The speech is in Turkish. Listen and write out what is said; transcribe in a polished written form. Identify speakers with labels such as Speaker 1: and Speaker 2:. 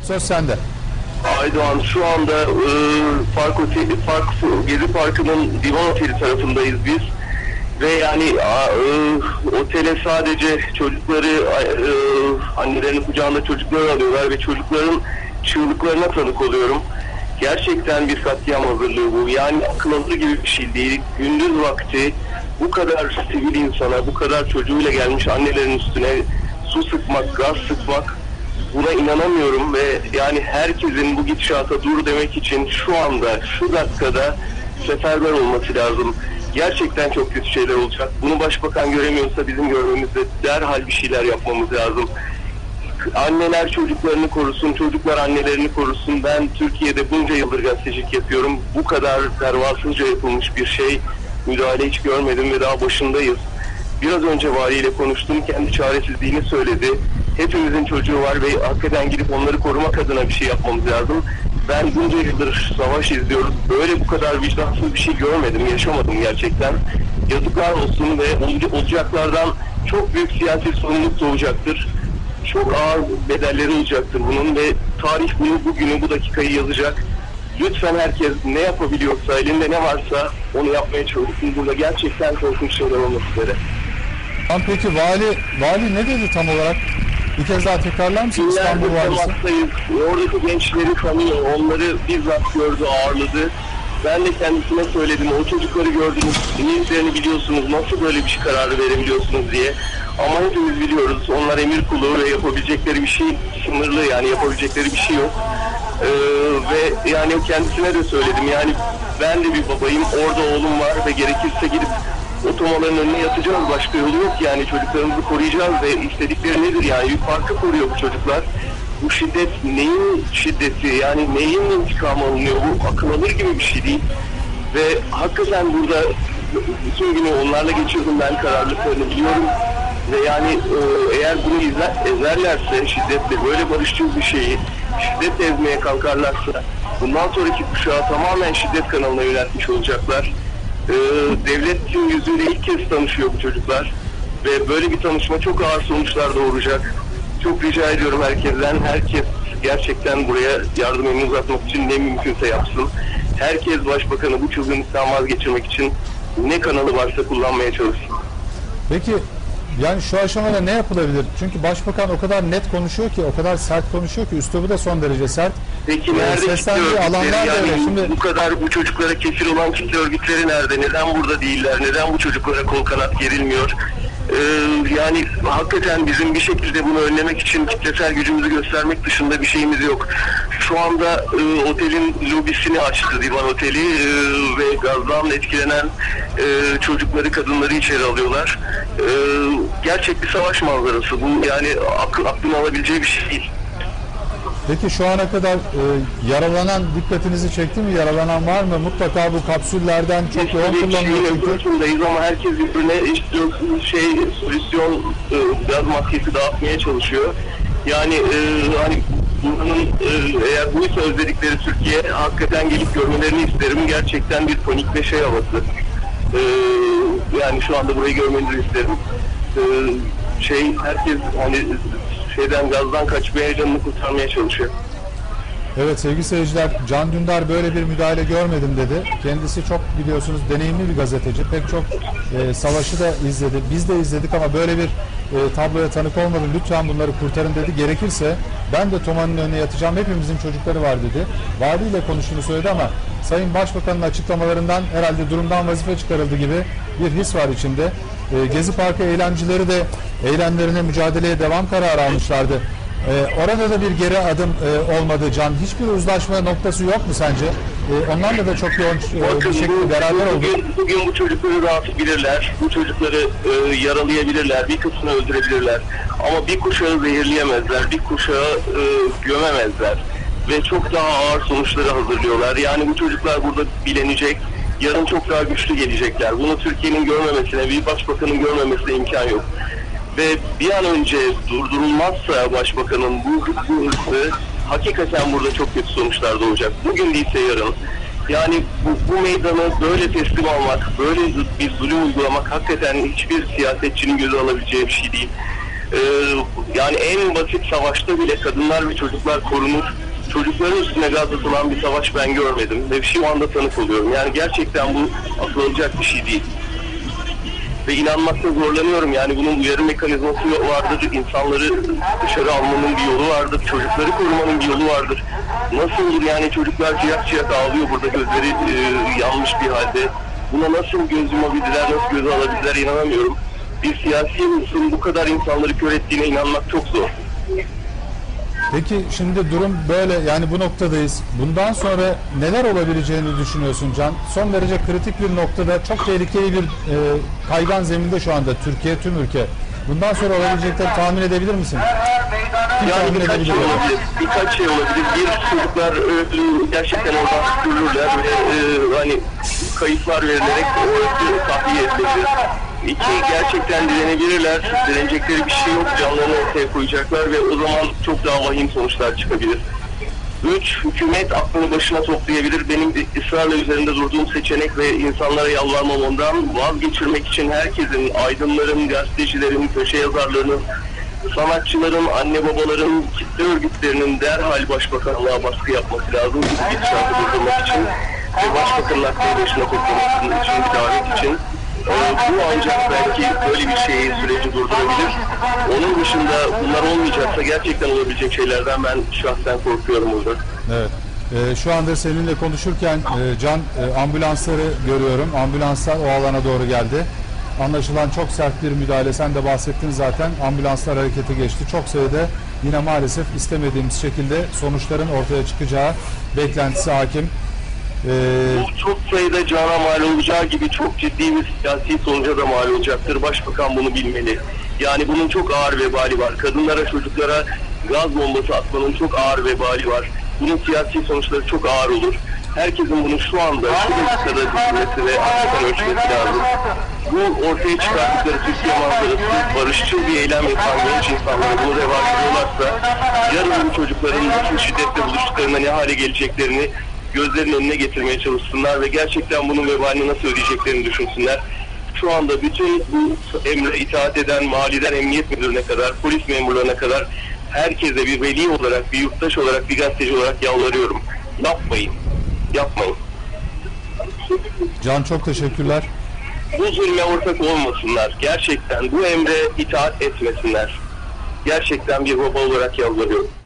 Speaker 1: söz sende.
Speaker 2: Aydoğan, şu anda Gezi Parkı'nın Divan Oteli tarafındayız biz. Ve yani otele sadece çocukları, annelerinin kucağında çocukları alıyorlar ve çocukların çığlıklarına tanık oluyorum. Gerçekten bir katliam hazırlığı bu. Yani akıl alır gibi bir şey değil. Gündüz vakti bu kadar sivil insana, bu kadar çocuğuyla gelmiş annelerin üstüne su sıkmak, gaz sıkmak, buna inanamıyorum ve yani herkesin bu gidişata dur demek için şu anda, şu dakikada seferber olması lazım. Gerçekten çok kötü şeyler olacak. Bunu başbakan göremiyorsa bizim görmemizde derhal bir şeyler yapmamız lazım. Anneler çocuklarını korusun, çocuklar annelerini korusun. Ben Türkiye'de bunca yıldır gazetecilik yapıyorum. Bu kadar pervasızca yapılmış bir şey, müdahale hiç görmedim ve daha başındayız. Biraz önce valiyle konuştum, kendi çaresizliğini söyledi. Hepimizin çocuğu var ve hakikaten gidip onları korumak adına bir şey yapmamız lazım. Ben bunca yıldır savaş izliyoruz. Böyle bu kadar vicdansız bir şey görmedim, yaşamadım gerçekten. Yazıklar olsun ve olacaklardan çok büyük siyasi sorumluluk doğacaktır. Çok ağır bedelleri olacaktır bunun ve tarih bunu, bugünü, bu dakikayı yazacak. Lütfen herkes ne yapabiliyorsa, elinde ne varsa onu yapmaya çalışsın. Burada gerçekten korkunç şeyler olmak üzere.
Speaker 1: Peki vali ne dedi tam olarak? Bir kez daha tekrarlar mısın İstanbul Valisi?
Speaker 2: Oradaki gençleri tanıyor, onları bizzat gördü, ağırladı. Ben de kendisine söyledim, o çocukları gördünüz, niyetlerini biliyorsunuz, nasıl böyle bir kararı verebiliyorsunuz diye. Ama hepimiz biliyoruz, onlar emir kulu ve yapabilecekleri bir şey sınırlı, yani yapabilecekleri bir şey yok. Ve yani kendisine de söyledim, yani ben de bir babayım, orada oğlum var ve gerekirse gidip otomaların önüne yatacağız, başka yolu yok yani, çocuklarımızı koruyacağız ve istedikleri nedir yani, Büyük Park'ı koruyor bu çocuklar. Bu şiddet neyin şiddeti, yani neyin intikamı alınıyor, bu akıl alır gibi bir şey değil. Ve hakikaten burada bütün günü onlarla geçirdim, ben kararlılıklarını biliyorum. Ve yani eğer bunu ezerlerse şiddetle, böyle barışçıl bir şeyi şiddetle ezmeye kalkarlarsa, bundan sonraki kuşağı tamamen şiddet kanalına yöneltmiş olacaklar. Devletin yüzüyle ilk kez tanışıyor bu çocuklar ve böyle bir tanışma çok ağır sonuçlar doğuracak. Çok rica ediyorum herkesten, herkes gerçekten buraya yardım elini uzatmak için ne mümkünse yapsın. Herkes başbakanı bu çılgınlıktan vazgeçirmek için ne kanalı varsa kullanmaya çalışsın.
Speaker 1: Peki yani şu aşamada ne yapılabilir? Çünkü başbakan o kadar net konuşuyor ki, o kadar sert konuşuyor ki, üslubu da son derece sert.
Speaker 2: Peki nerede kitle örgütleri, yani şimdi bu kadar bu çocuklara kefil olan kitle örgütleri nerede? Neden burada değiller? Neden bu çocuklara kol kanat gerilmiyor? Yani hakikaten bizim bir şekilde bunu önlemek için kitlesel gücümüzü göstermek dışında bir şeyimiz yok. Şu anda otelin lobisini açtı Divan Oteli ve gazdan etkilenen çocukları, kadınları içeri alıyorlar. Gerçek bir savaş manzarası bu, yani aklın alabileceği bir şey değil.
Speaker 1: Peki şu ana kadar yaralanan dikkatinizi çekti mi? Yaralanan var mı? Mutlaka bu kapsüllerden çok yoğun kullanılıyor çünkü.
Speaker 2: Ama herkes birbirine solüsyon gaz maskesi dağıtmaya çalışıyor. Yani hani bunun eğer buysa özledikleri Türkiye, hakikaten gelip görmelerini isterim. Gerçekten bir panik ve şey havası. Yani şu anda burayı görmenizi isterim. Herkes hani gazdan kaçmaya, canını kurtarmaya çalışıyor.
Speaker 1: Evet sevgili seyirciler, Can Dündar böyle bir müdahale görmedim dedi. Kendisi çok biliyorsunuz deneyimli bir gazeteci. Pek çok savaşı da izledi. Biz de izledik ama böyle bir tabloya tanık olmadım. Lütfen bunları kurtarın dedi. Gerekirse ben de Toma'nın önüne yatacağım. Hepimizin çocukları var dedi. Valiyle konuştuğunu söyledi ama Sayın Başbakan'ın açıklamalarından herhalde durumdan vazife çıkarıldı gibi bir his var içinde. Gezi Parkı eylemcileri de eylemlerine, mücadeleye devam kararı almışlardı. Orada da bir geri adım olmadı Can. Hiçbir uzlaşma noktası yok mu sence? Onlarla da çok yoğun bir şekilde beraber oldu.
Speaker 2: Bugün bu çocukları dağıtabilirler, bu çocukları yaralayabilirler, bir kısmını öldürebilirler. Ama bir kuşağı zehirleyemezler, bir kuşağı gömemezler. Ve çok daha ağır sonuçları hazırlıyorlar. Yani bu çocuklar burada bilenecek, yarın çok daha güçlü gelecekler. Bunu Türkiye'nin görmemesine, bir başbakanın görmemesine imkan yok. Ve bir an önce durdurulmazsa başbakanın bu hırsı, hakikaten burada çok kötü sonuçlar doğacak. Bugün değilse yarın. Yani bu meydanı böyle teslim almak, böyle bir zulüm uygulamak hakikaten hiçbir siyasetçinin göze alabileceği bir şey değil. Yani en basit savaşta bile kadınlar ve çocuklar korunur. Çocukların üstüne gaz atılan bir savaş ben görmedim ve şu anda tanık oluyorum. Yani gerçekten bu atılacak bir şey değil. Ve inanmakta zorlanıyorum. Yani bunun uyarı mekanizması vardır. İnsanları dışarı almanın bir yolu vardır. Çocukları korumanın bir yolu vardır. Nasıl olur yani, çocuklar ciyak ciyak ağlıyor burada, gözleri yanmış bir halde. Buna nasıl göz yumabilirler, nasıl göze alabilirler inanamıyorum. Bir siyasi hırsın bu kadar insanları kör ettiğine inanmak çok zor.
Speaker 1: Peki şimdi durum böyle, yani bu noktadayız. Bundan sonra neler olabileceğini düşünüyorsun Can? Son derece kritik bir noktada, çok tehlikeli bir kaygan zeminde şu anda Türkiye, tüm ülke. Bundan sonra olabilecekleri tahmin edebilir misin?
Speaker 2: Yani birkaç şey olabilir. Birkaç şey olabilir. Bir, çocuklar gerçekten oradan sürülürler ve hani kayıplar verilerek o tahliye edilebilir. İki, gerçekten direnebilirler. Direnecekleri bir şey yok. Canlarını ortaya koyacaklar ve o zaman çok daha vahim sonuçlar çıkabilir. Üç, hükümet aklını başına toplayabilir. Benim ısrarla üzerinde durduğum seçenek ve insanlara yalvarmam ondan vazgeçirmek için herkesin, aydınların, gazetecilerin, köşe yazarlarının, sanatçıların, anne babaların, kitle örgütlerinin derhal başbakanlığa baskı yapması lazım. Bu gidişatı durdurmak için ve başbakanın aklını başına toplaması için, bir davet için. Bu ancak belki böyle bir şeyi, süreci durdurabilir. Onun dışında bunlar olmayacaksa gerçekten olabilecek şeylerden ben şahsen korkuyorum burada.
Speaker 1: Evet. Şu anda seninle konuşurken Can, ambulansları görüyorum. Ambulanslar o alana doğru geldi. Anlaşılan çok sert bir müdahale. Sen de bahsettin zaten. Ambulanslar harekete geçti. Çok sayıda yine maalesef istemediğimiz şekilde sonuçların ortaya çıkacağı beklentisi hakim.
Speaker 2: Bu çok sayıda cana mal olacağı gibi çok ciddi bir siyasi sonuca da mal olacaktır. Başbakan bunu bilmeli. Yani bunun çok ağır vebali var. Kadınlara, çocuklara gaz bombası atmanın çok ağır vebali var. Bunun siyasi sonuçları çok ağır olur. Herkesin bunu şu anda, şu dakikada düşünmesi ve hakikaten ölçmesi lazım. Bu ortaya çıkardıkları Türkiye manzarası, barışçıl bir eylem yapan genç insanlara bunu reva görüyorlarsa, yarın bu çocukların bütün şiddetle buluştuklarında ne hale geleceklerini gözlerinin önüne getirmeye çalışsınlar ve gerçekten bunun vebalini nasıl ödeyeceklerini düşünsünler. Şu anda bütün bu emre itaat eden validen emniyet müdürüne kadar, polis memurlarına kadar herkese bir veli olarak, bir yurttaş olarak, bir gazeteci olarak yalvarıyorum. Yapmayın. Yapmayın.
Speaker 1: Can, çok teşekkürler.
Speaker 2: Bu zulme ortak olmasınlar. Gerçekten bu emre itaat etmesinler. Gerçekten bir baba olarak yalvarıyorum.